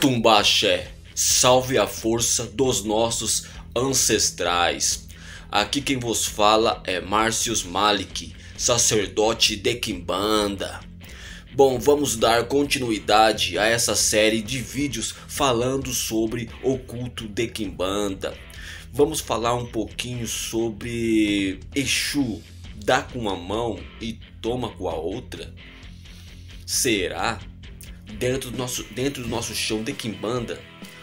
Atumbaxé, salve a força dos nossos ancestrais. Aqui quem vos fala é Márcios Malik, sacerdote de Quimbanda. Bom, vamos dar continuidade a essa série de vídeos falando sobre o culto de Quimbanda. Vamos falar um pouquinho sobre Exu, dá com uma mão e toma com a outra? Será? Dentro do nosso chão de Quimbanda,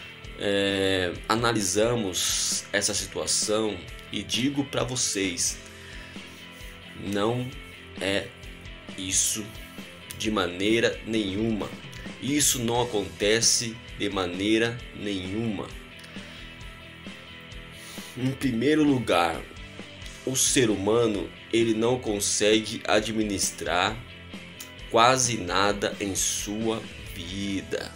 analisamos essa situação e digo para vocês, não é isso de maneira nenhuma. Isso não acontece de maneira nenhuma. Em primeiro lugar, o ser humano ele não consegue administrar quase nada em sua vida.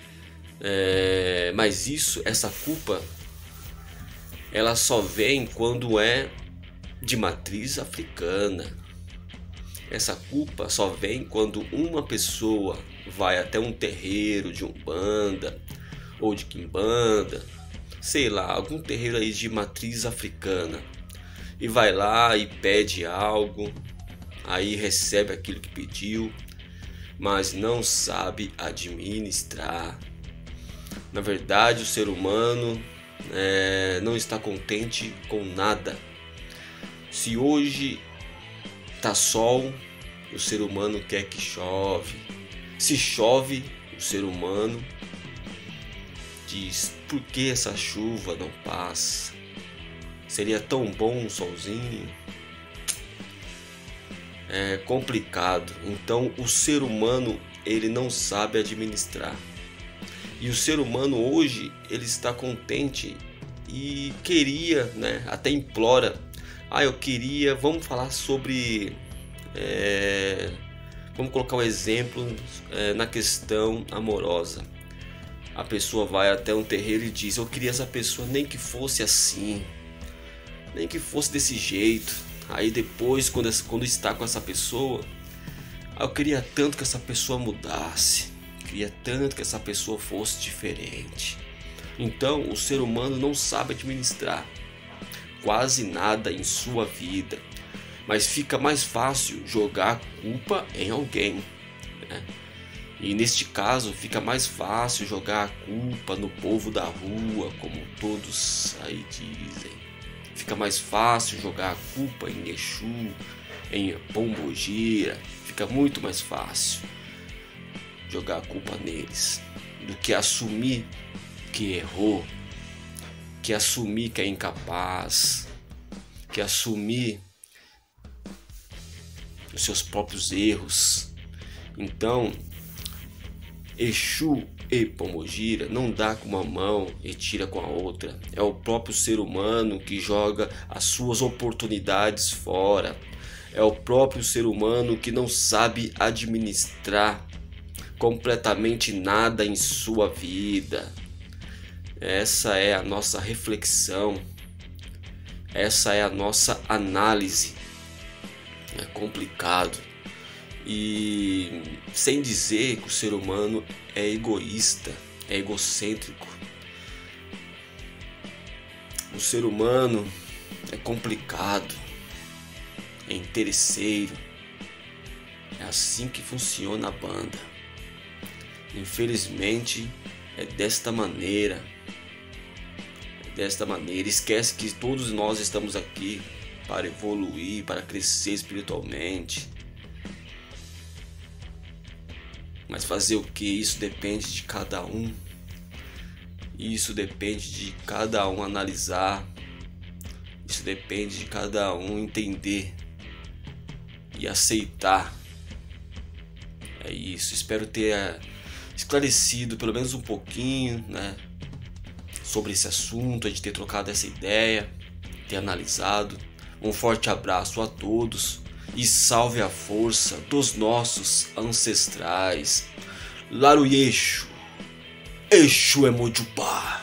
Mas essa culpa, ela só vem quando é de matriz africana. Essa culpa só vem quando uma pessoa vai até um terreiro de Umbanda ou de Quimbanda, sei lá, algum terreiro aí de matriz africana, e vai lá e pede algo, aí recebe aquilo que pediu, mas não sabe administrar. Na verdade, o ser humano não está contente com nada. Se hoje tá sol, o ser humano quer que chove. Se chove, o ser humano diz: por que essa chuva não passa? Seria tão bom um solzinho. É complicado. Então o ser humano ele não sabe administrar. E o ser humano hoje ele está contente e queria, até implora. Eu queria, vamos falar sobre, vamos colocar um exemplo na questão amorosa. A pessoa vai até um terreiro e diz: eu queria essa pessoa nem que fosse assim, nem que fosse desse jeito. Aí depois, quando está com essa pessoa, eu queria tanto que essa pessoa mudasse, queria tanto que essa pessoa fosse diferente. Então o ser humano não sabe administrar quase nada em sua vida, mas fica mais fácil jogar a culpa em alguém, E neste caso fica mais fácil jogar a culpa no povo da rua, como todos aí dizem. Fica mais fácil jogar a culpa em Exu, em Pombogira. Fica muito mais fácil jogar a culpa neles do que assumir que errou, que assumir que é incapaz, que assumir os seus próprios erros. Então, Exu e Pombogira não dá com uma mão e tira com a outra. É o próprio ser humano que joga as suas oportunidades fora. É o próprio ser humano que não sabe administrar completamente nada em sua vida. Essa é a nossa reflexão. Essa é a nossa análise. É complicado. E sem dizer que o ser humano é egoísta, é egocêntrico. O ser humano é complicado, é interesseiro. É assim que funciona a banda. Infelizmente é desta maneira. Esquece que todos nós estamos aqui para evoluir, para crescer espiritualmente. Mas fazer o que? Isso depende de cada um. Isso depende de cada um analisar. Isso depende de cada um entender e aceitar. É isso. Espero ter esclarecido pelo menos um pouquinho, sobre esse assunto, a gente ter trocado essa ideia, ter analisado. Um forte abraço a todos. E salve a força dos nossos ancestrais. Laruyecho, Exu é Mojubá.